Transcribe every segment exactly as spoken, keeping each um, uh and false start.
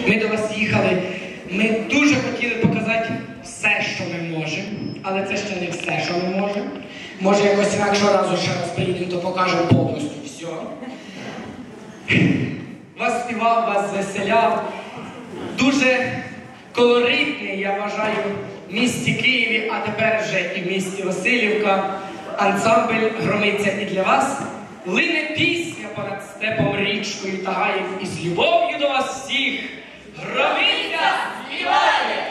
Ми до вас їхали. Ми дуже хотіли показати все, що ми можемо. Але це ще не все, що ми можемо. Може, якось інакшого разу ще раз приїдемо, то покажемо повністю все. Вас співав, вас звеселяв. Дуже колоритний, я вважаю, в місті Києві, а тепер вже і в місті Василівка. Ансамбль громиться і для вас. Лине пісня понад степом, річкою та гаєм, і з любов'ю до вас всіх громиця співає!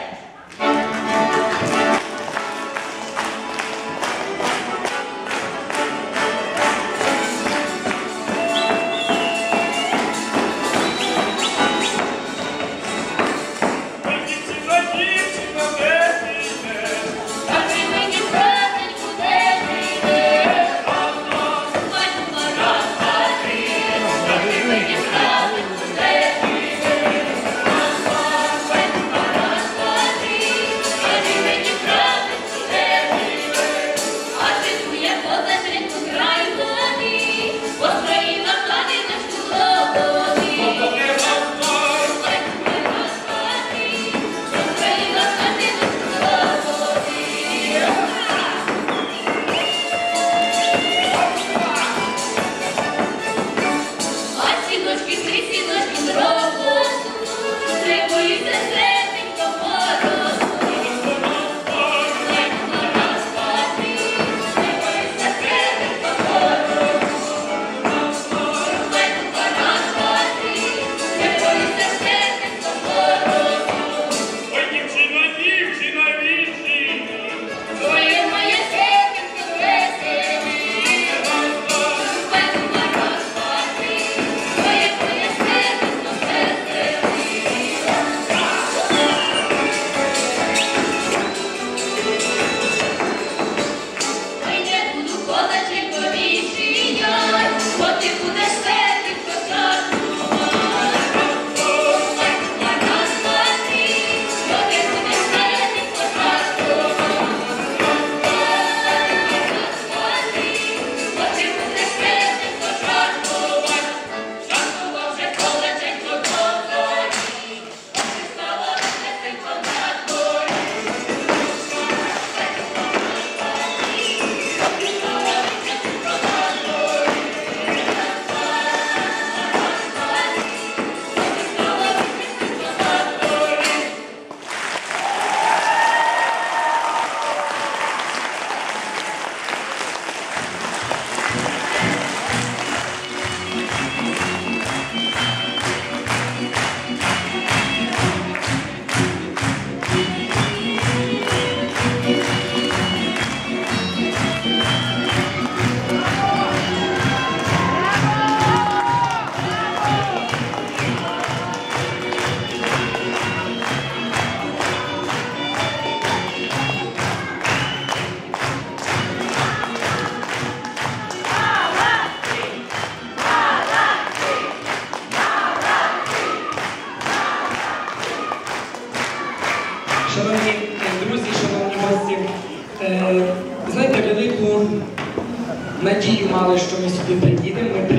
Шановні друзі, шановні гості, е, знаєте, велику надію мали, що ми сюди приїдемо. Ми